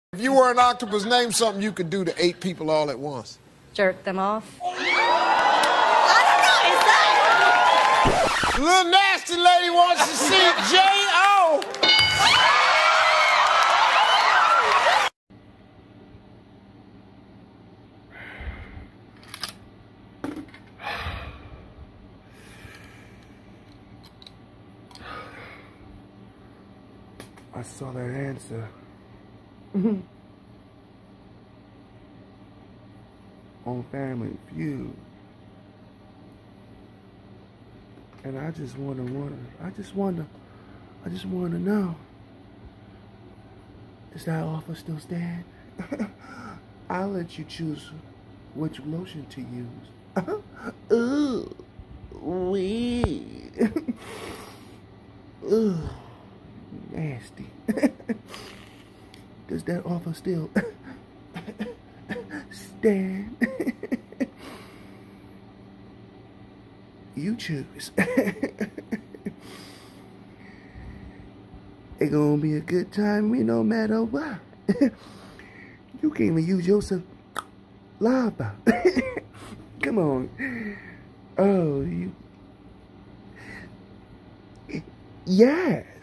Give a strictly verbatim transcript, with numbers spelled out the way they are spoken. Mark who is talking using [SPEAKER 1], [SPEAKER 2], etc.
[SPEAKER 1] If you were an octopus, name something you could do to eight people all at once.
[SPEAKER 2] Jerk them off.
[SPEAKER 3] I don't know, is that?
[SPEAKER 1] The little nasty lady wants to see J O
[SPEAKER 4] I saw that answer. On Family Feud. And I just wanna wanna I just wanna I just wanna know. Does that offer still stand? I'll let you choose which lotion to use. Ooh, wee. Ooh, nasty. Does that offer still stand? You choose. It's gonna be a good time, me no matter what. You can't even use your saliva. Come on. Oh, you. Yes.